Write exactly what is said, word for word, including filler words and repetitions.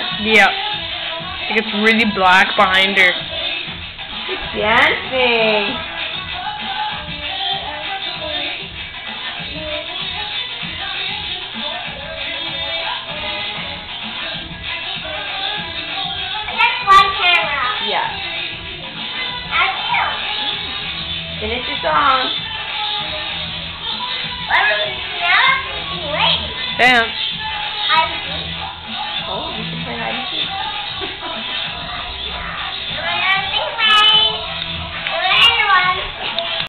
Yep. It gets really black behind her. She's dancing. That's one camera. Yeah. I do. Finish your song. What are we now? Wait. Dance. I see. Oh, you can play hide and seek.